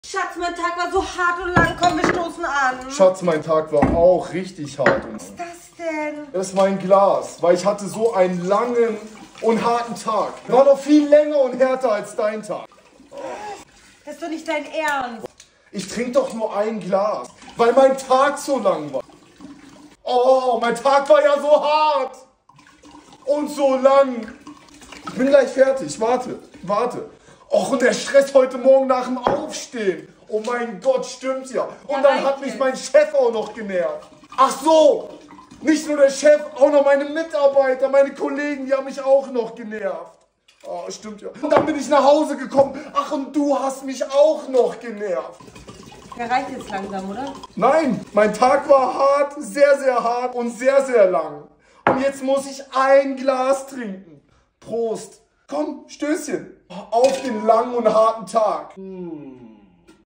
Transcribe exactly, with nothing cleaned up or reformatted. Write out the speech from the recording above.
Schatz, mein Tag war so hart und lang. Komm, wir stoßen an. Schatz, mein Tag war auch richtig hart. Was ist das denn? Das ist mein Glas, weil ich hatte so einen langen und harten Tag. War noch viel länger und härter als dein Tag. Das ist doch nicht dein Ernst. Ich trinke doch nur ein Glas, weil mein Tag so lang war. Oh, mein Tag war ja so hart und so lang. Ich bin gleich fertig. Warte, warte. Och, und der Stress heute Morgen nach dem Aufstehen. Oh mein Gott, stimmt ja. Und Ja, dann hat reicht mich jetzt. mein Chef auch noch genervt. Ach so, nicht nur der Chef, auch noch meine Mitarbeiter, meine Kollegen, die haben mich auch noch genervt. Oh, stimmt ja. Und dann bin ich nach Hause gekommen. Ach, und du hast mich auch noch genervt. Der reicht jetzt langsam, oder? Nein, mein Tag war hart, sehr, sehr hart und sehr, sehr lang. Und jetzt muss ich ein Glas trinken. Prost. Komm, Stößchen. Auf den langen und harten Tag. Hm.